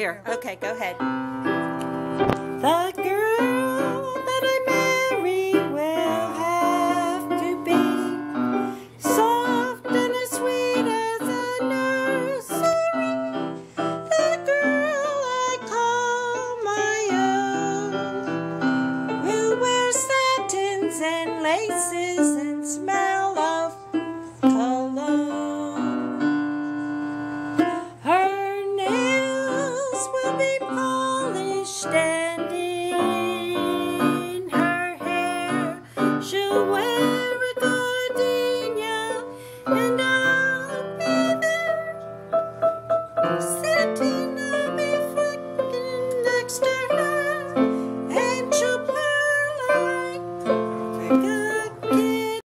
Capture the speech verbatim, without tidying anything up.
Here, okay, go ahead. The girl that I marry will have to be soft and as sweet as a nursery. The girl I call my own will wear satins and laces and smell of cologne. Her nails will be polished and in her hair she'll wear